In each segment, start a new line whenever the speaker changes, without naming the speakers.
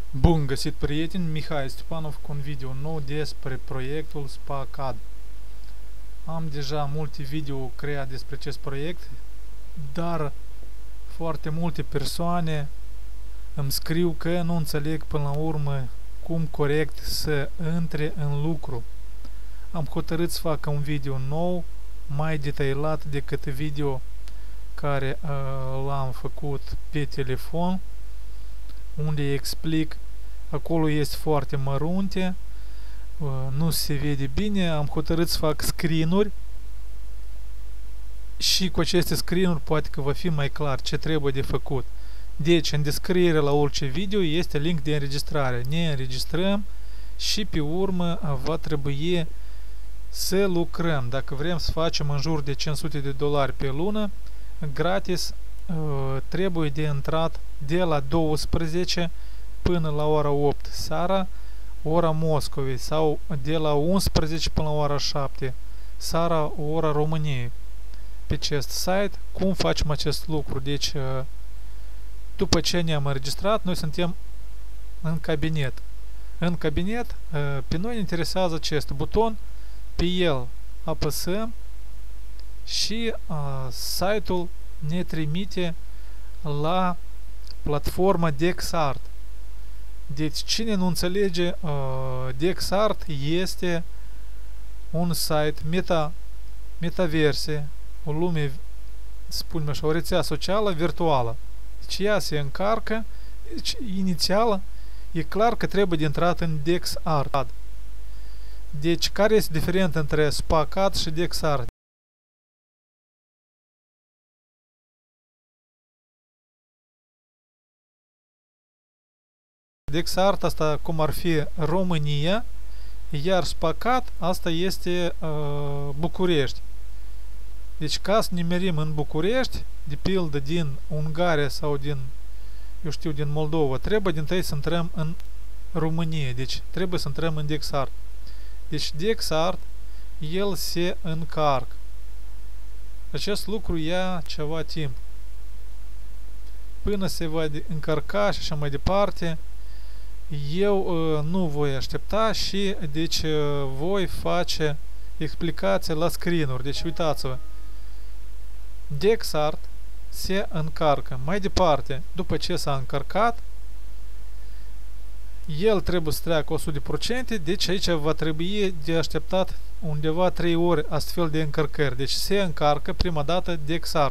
Bun găsit, prieteni! Mihai Stepanov cu un video nou despre proiectul SpaCAD. Am deja multe video create despre acest proiect, dar foarte multe persoane îmi scriu că nu înțeleg până la urmă cum corect să intre în lucru. Am hotărât să fac un video nou, mai detaliat decât video care l-am făcut pe telefon, unde explic. Acolo este foarte mărunte, nu se vede bine. Am hotărât să fac screen-uri și cu aceste screen-uri poate că va fi mai clar ce trebuie de făcut. Deci, în descriere la orice video este link de înregistrare. Ne înregistrăm și pe urmă va trebui să lucrăm. Dacă vrem să facem în jur de $500 pe lună, gratis, trebuie de intrat de la 12 până la ora 8 seara, ora Moscovei, sau de la 11 până la ora 7 seara, ora României. Pe acest site, cum facem acest lucru? Deci, după ce ne-am înregistrat, noi suntem în cabinet. În cabinet, pe noi ne interesează acest buton, pe el apăsăm și site-ul ne trimite la platforma DexArt. Deci, cine nu înțelege, DexArt este un site metaverse, o lume, spunem așa, o rețea socială virtuală. Deci ea se încarcă, deci inițial e clar că trebuie de intrat în DexArt. Deci, care este diferența între SpaCAD și DexArt? DexArt asta cum ar fi România, iar SpaCAD asta este București. Deci ca să nimerim în București, de pildă din Ungaria sau din, eu știu, din Moldova, trebuie din tăi să intrăm în România. Deci trebuie să intrăm în DexArt. Deci DexArt, el se încarcă. Acest lucru ia ceva timp. Până se va încărca și așa mai departe, eu nu voi aștepta și deci voi face explicații la screen-uri. Deci uitați-vă, DexArt se încarcă. Mai departe, după ce s-a încărcat, el trebuie să treacă 100%, deci aici va trebui de așteptat undeva 3 ore astfel de încărcări. Deci se încarcă prima dată DexArt.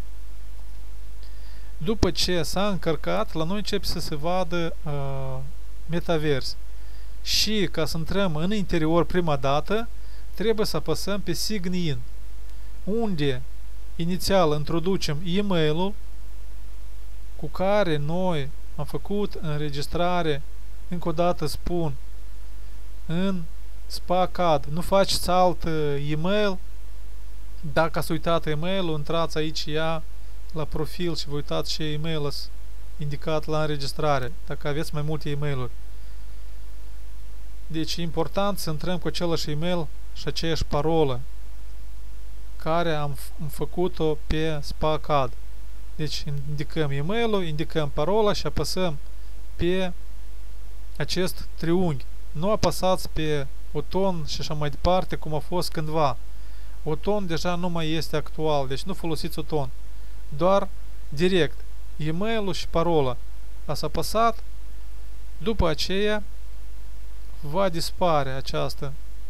După ce s-a încărcat, la noi începe să se vadă metavers. Și ca să intrăm în interior prima dată, trebuie să apăsăm pe Sign In, unde inițial introducem e-mailul cu care noi am făcut înregistrare. Încă o dată spun, în SpaCAD nu faceți alt e-mail. Dacă ați uitat e-mailul, intrați aici la profil și vă uitați ce e-mail ați indicat la înregistrare, dacă aveți mai multe e-mail-uri. Deci e important să intrăm cu același e-mail și aceeași parolă care am făcut-o pe SpaCAD. Deci indicăm e-mail-ul, indicăm parola și apăsăm pe acest triunghi. Nu apăsați pe buton și așa mai departe cum a fost cândva. Buton deja nu mai este actual, deci nu folosiți buton. Doar direct e-mailul și parola. Ați apăsat, după aceea va dispare această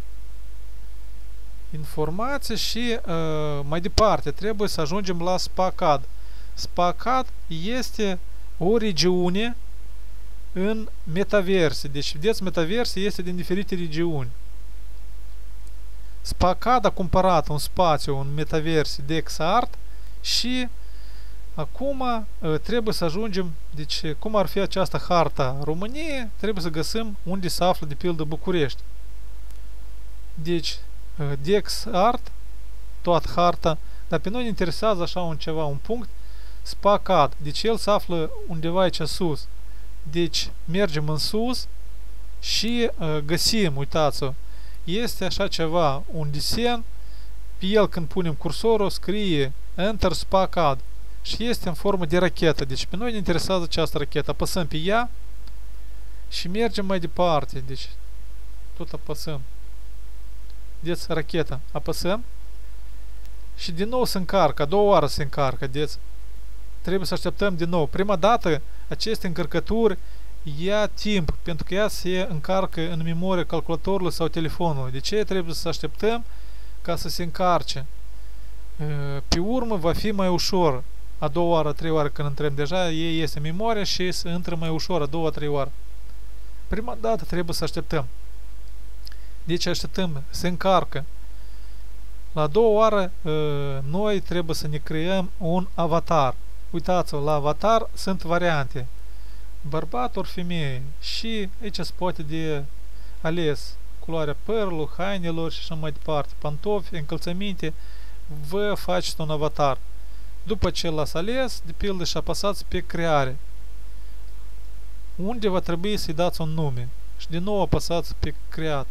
informație și mai departe trebuie să ajungem la SpaCAD. SpaCAD este o regiune în metaverse. Deci, vedeți, metaverse este din diferite regiuni. SpaCAD a cumpărat un spațiu în metaverse DexArt și acum trebuie să ajungem, deci cum ar fi această harta României, trebuie să găsim unde se află de pildă București. Deci DexArt, toată harta, dar pe noi ne interesează așa un punct, SpaCAD, deci el se află undeva aici sus. Deci mergem în sus și găsim, uitați-o, este așa ceva, un desen, pe el când punem cursorul scrie Enter SpaCAD și este în formă de rachetă. Deci pe noi ne interesează această rachetă. Apăsăm pe ea Și mergem mai departe, deci tot apăsăm. Vedeți, racheta, apăsăm și din nou se încarcă, a doua oară se încarcă, vedeți. Trebuie să așteptăm din nou. Prima dată aceste încărcături ia timp, pentru că ea se încarcă în memoria calculatorului sau telefonului. De ce trebuie să așteptăm ca să se încarce? Pe urmă va fi mai ușor. A doua oară, a treia oară când intrăm, deja ei este memoria și se intră mai ușor a doua, a treia oară. Prima dată trebuie să așteptăm. Deci așteptăm, se încarcă. La a doua oară noi trebuie să ne creăm un avatar. Uitați-vă, la avatar sunt variante. Bărbat ori femeie. Și aici se poate de ales culoarea părului, hainelor și așa mai departe. Pantofi, încălțăminte. Vă faceți un avatar. După ce l-ați ales, de pildă, și apăsați pe creare. Unde va trebui să-i dați un nume. Și din nou apăsați pe creat.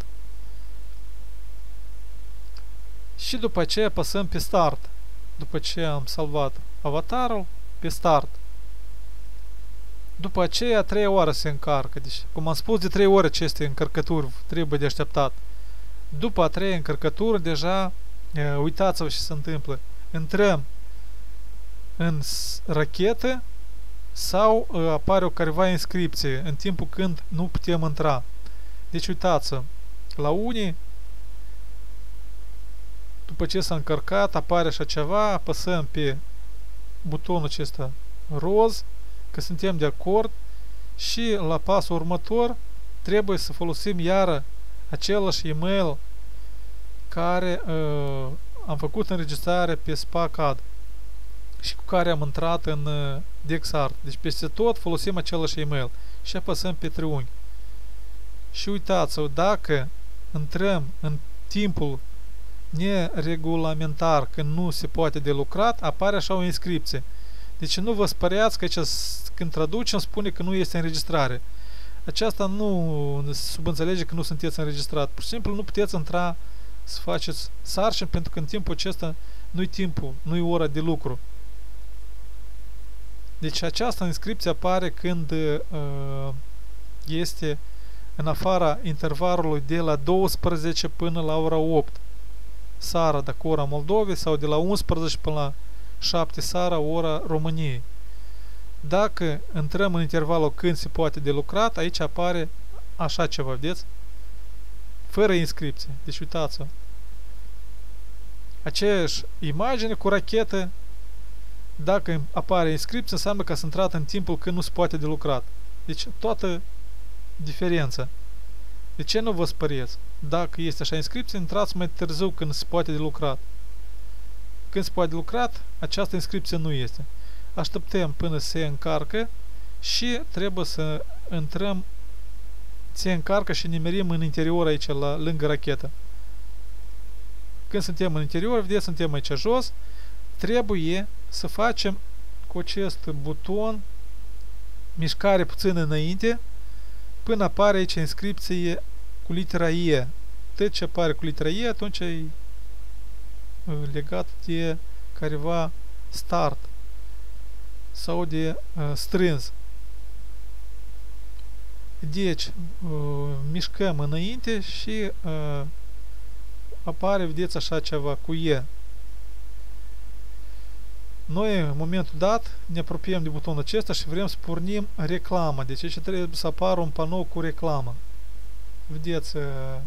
Și după aceea apăsăm pe start. După ce am salvat avatarul, pe start. După aceea, a treia oară se încarcă. Deci, cum am spus, de 3 ori aceste încărcături trebuie de așteptat. După a treia încărcătură, deja, uitați-vă ce se întâmplă. Intrăm în rachetă sau apare o careva inscripție în timpul când nu putem intra. Deci, uitați-vă, la unii, după ce s-a încărcat, apare așa ceva, apăsăm pe butonul acesta roz, că suntem de acord și la pasul următor trebuie să folosim iară același e-mail care am făcut înregistrare pe SPACAD și cu care am intrat în DexArt. Deci peste tot folosim același e-mail și apăsăm pe triunghi. Și uitați-vă, dacă intrăm în timpul neregulamentar când nu se poate de lucrat, apare așa o inscripție. Deci nu vă spăreați că aici, când traducem, spune că nu este înregistrare. Aceasta nu subînțelege că nu sunteți înregistrat. Pur și simplu nu puteți intra să faceți sarcini, pentru că în timpul acesta nu-i timpul, nu-i ora de lucru. Deci această inscripție apare când este în afara intervalului de la 12 până la ora 8 seara, dacă ora Moldovei, sau de la 11 până la 7 seara, ora României. Dacă intrăm în intervalul când se poate de lucrat, aici apare așa ceva, vedeți? Fără inscripție. Deci uitați-vă. Aceeași imagine cu rachetă, dacă apare inscripție, înseamnă că s-a intrat în timpul când nu se poate de lucrat. Deci toată diferența. De ce nu vă spăreți? Dacă este așa inscripție, intrați mai târziu când se poate de lucrat. Când se poate de lucrat, această inscripție nu este. Așteptăm până se încarcă și trebuie să intrăm, se încarcă și nimerim în interior aici, lângă rachetă. Când suntem în interior, vedeți, suntem aici jos, trebuie să facem cu acest buton mișcare puțin înainte până apare aici inscripție cu litera E. Tot ce apare cu litera E, atunci e legat de careva start sau de strâns. Deci, mișcăm înainte și apare, vedeți, așa ceva cu E. Noi, în momentul dat, ne apropiem de butonul acesta și vrem să pornim reclama. Deci aici trebuie să apară un panou cu reclamă. Vedeți,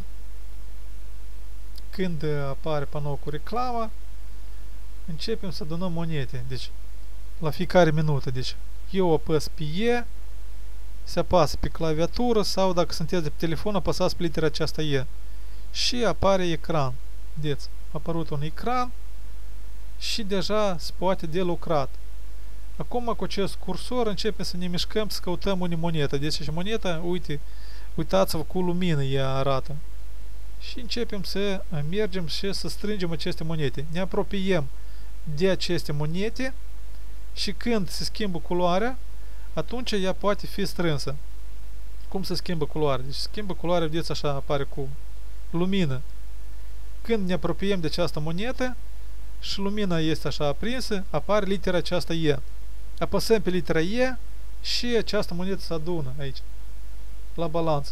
când apare panou cu reclamă, începem să adunăm monede. Deci, la fiecare minută. Deci, eu apăs pe E, se apasă pe claviatură sau, dacă sunteți de pe telefon, apăsați pe litera aceasta E. Și apare ecran. Vedeți, a apărut un ecran și deja se poate de lucrat. Acum, cu acest cursor, începem să ne mișcăm, să căutăm unde moneta. Deci, și moneta, uitați-vă cu lumină ea arată. Și începem să mergem și să strângem aceste monede. Ne apropiem de aceste monede și când se schimbă culoarea, atunci ea poate fi strânsă. Cum se schimbă culoarea? Deci schimbă culoarea, vedeți, așa apare cu lumină. Când ne apropiem de această monedă și lumina este așa aprinsă, apare litera aceasta E. Apăsăm pe litera E și această monedă se adună aici. la balanță.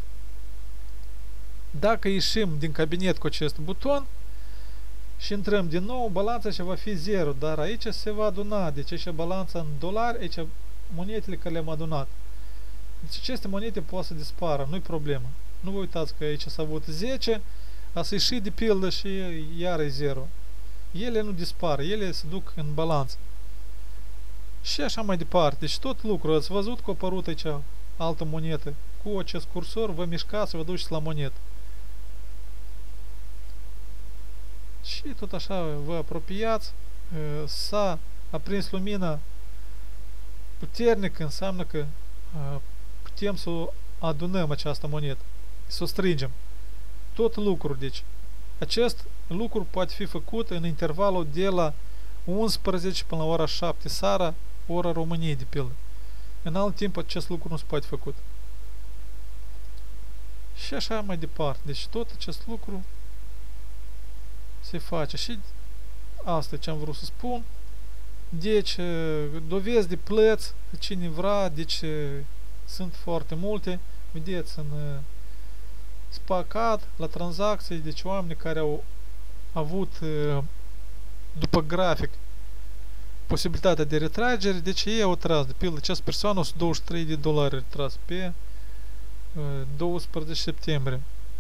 Dacă ieșim din cabinet cu acest buton și intrăm din nou, balanța și va fi 0, dar aici se va aduna. Deci aici balanța în dolari, aici monetele care le-am adunat. Deci aceste monete poate să dispară, nu-i problemă. Nu vă uitați că aici s-a avut 10, a să ieși de pildă și iar e 0. Ele nu dispar, ele se duc în balanță. Și așa mai departe. Deci tot lucrul, ați văzut că a apărut aici altă monetă. Cu acest cursor vă mișcați și vă duceți la monetă. Și tot așa vă apropiați. S-a aprins lumina puternică, înseamnă că putem să adunăm această monetă, să o strângem. Tot lucrul, deci. Acest lucru poate fi făcut în intervalul de la 11 până la ora 7 seara, ora României, de pildă. În alt timp acest lucru nu se poate făcut. Și așa mai departe. Deci tot acest lucru se face. Și asta ce am vrut să spun. Deci, dovezi de plăți, cine vrea, deci sunt foarte multe. Vedeți în spacat, la tranzacții, deci oameni care au avut după grafic posibilitatea de retragere, deci ei au tras, de pildă, această persoană $123 retras pe 12 septembrie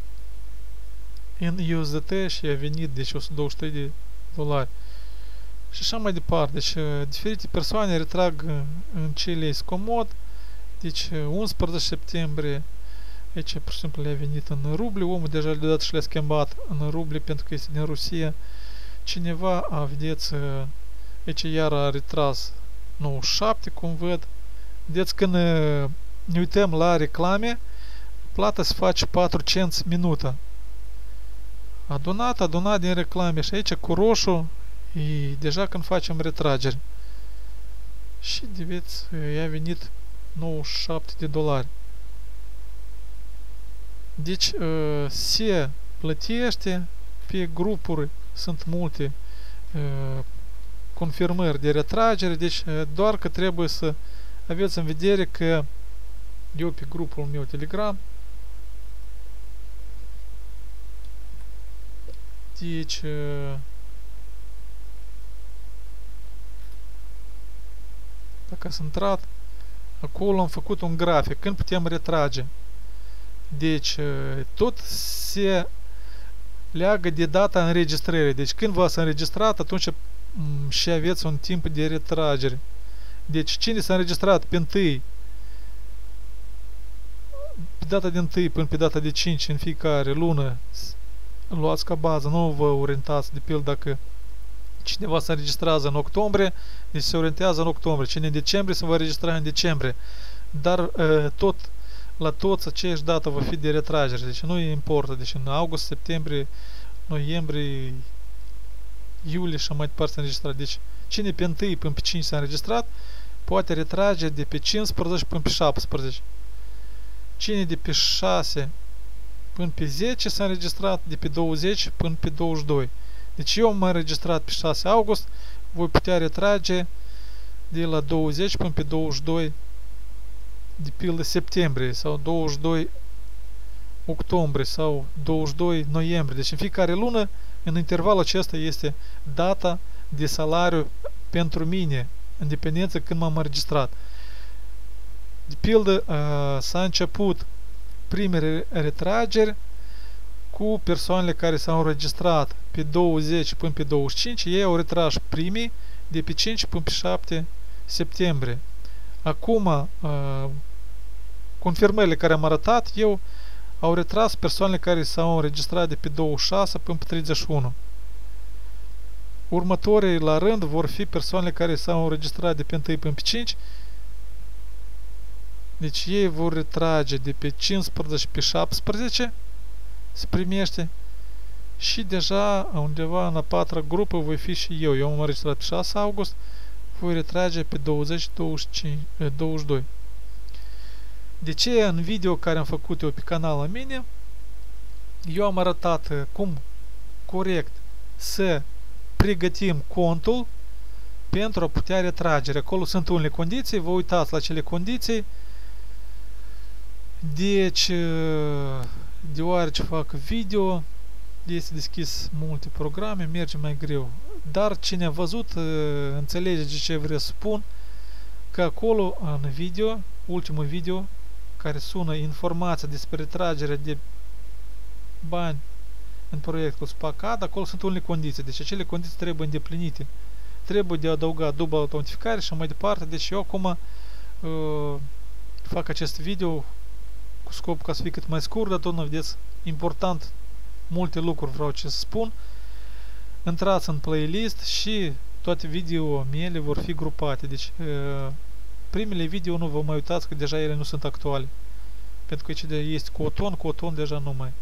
în USDT și a venit, deci $123. Și așa mai departe. Deci diferite persoane retrag în cele scomod. Deci 11 septembrie aici pur și simplu le-a venit în rubli. Omul deja deodată și le-a schimbat în rubli pentru că este din Rusia. Cineva, vedeți, aici iar a retras 97, cum văd. Vedeți, când ne uităm la reclame, plata se face 4 cenți minută. Adunat din reclame și aici cu roșu e deja când facem retrageri. Și vedeți, i-a venit $97. Deci se plătește pe grupuri, sunt multe confirmări de retragere, deci doar că trebuie să aveți în vedere că eu pe grupul meu Telegram, deci dacă ați intrat, acolo am făcut un grafic când putem retrage. Deci tot se leagă de data înregistrării. Deci când v-ați înregistrat, atunci și aveți un timp de retragere. Deci cine s-a înregistrat pe 1, pe data de 1 până pe data de 5 în fiecare lună, luați ca bază, nu vă orientați, de pildă dacă cineva se înregistrează în octombrie, deci se orientează în octombrie. Cine în decembrie se va înregistra în decembrie. Dar tot la toți aceeași dată va fi de retragere. Deci nu importă. Deci în august, septembrie, noiembrie, iulie și mai departe se înregistra. Deci cine pe 1 până pe 5 s-a înregistrat, poate retrage de pe 15 până pe 17. Cine de pe 6 până pe 10 s-a înregistrat, de pe 20 până pe 22. Deci eu m-am înregistrat pe 6 august, voi putea retrage de la 20 până pe 22 de pildă septembrie sau 22 octombrie sau 22 noiembrie. Deci în fiecare lună, în intervalul acesta este data de salariu pentru mine, în dependență când m-am înregistrat. De pildă, s-a început primele retrageri cu persoanele care s-au înregistrat pe 20 până pe 25, ei au retras primii de pe 5 până pe 7 septembrie. Acum, confirmările care am arătat eu au retras persoanele care s-au înregistrat de pe 26 până pe 31. Următorii la rând vor fi persoanele care s-au înregistrat de pe 1 până pe 5. Deci ei vor retrage de pe 15 pe 17, se primește, și deja undeva în a 4-a grupă voi fi și eu. Eu m-am înregistrat pe 6 august, voi retrage pe 20-22. De ce în video care am făcut eu pe canalul mine, eu am arătat cum corect să pregătim contul pentru a putea retragere. Acolo sunt unele condiții, vă uitați la cele condiții. Deci, deoarece fac video, este deschis multe programe, merge mai greu. Dar cine a văzut, înțelege de ce vreau să spun, că acolo, în video, ultimul video, care sună informația despre retragerea de bani în proiectul SPACAD, acolo sunt unele condiții. Deci acele condiții trebuie îndeplinite. Trebuie de adăugat dubla autentificare și mai departe. Deci eu acum fac acest video cu scop ca să fie cât mai scurt, dar tot nu vedeți, important, multe lucruri vreau ce să spun. Intrați în playlist și toate video mele vor fi grupate. Deci primele video nu vă mai uitați că deja ele nu sunt actuale. Pentru că aici este coton deja nu mai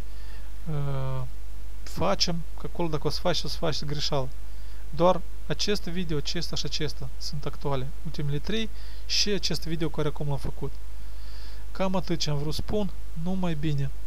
facem, că acolo dacă o să faci greșeală. Doar acest video, acesta și acesta sunt actuale. Ultimele 3 și acest video care acum l-am făcut. Cam atât ce am vrut să spun. Numai bine!